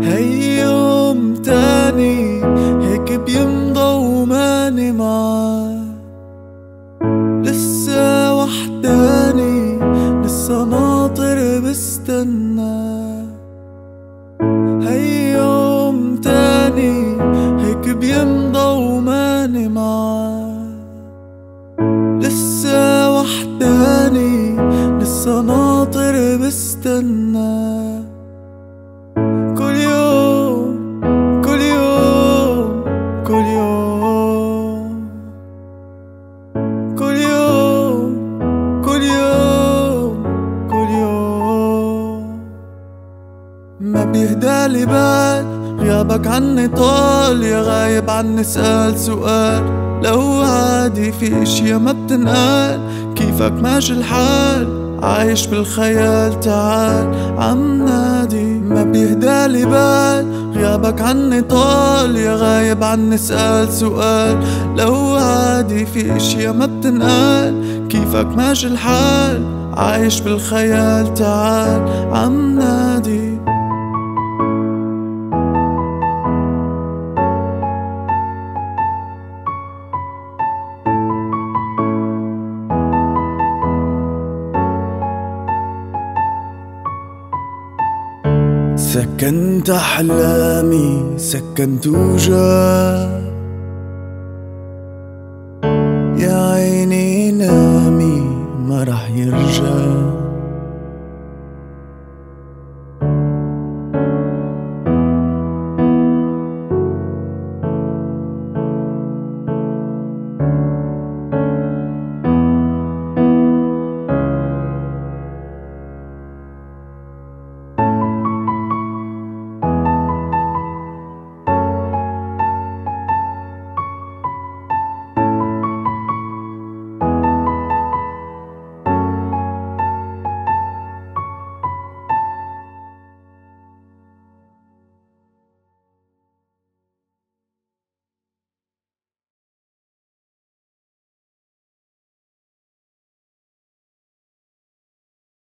هي يوم تاني هيك بيمضى وماني معاه، لسه وحداني لسه ناطر بستنى. هي يوم تاني هيك بيمضى وماني معاه، لسه وحداني لسه ناطر بستنى. كل يوم كل يوم كل يوم كل يوم كل يوم كل يوم ما بيهدالي بال غيابك عني طال، يا غايب عني سأل سؤال. لو عادي في اشياء ما بتنقال، كيفك ماشي الحال عايش بالخيال؟ تعال عم نادي. ما بيهدالي بال غيابك عني طال، يا غايب عني سأل سؤال. لو عادي في اشياء ما بتنقال، كيفك ماشي الحال عايش بالخيال؟ تعال عم نادي. سكنت أحلامي سكنت وجاه،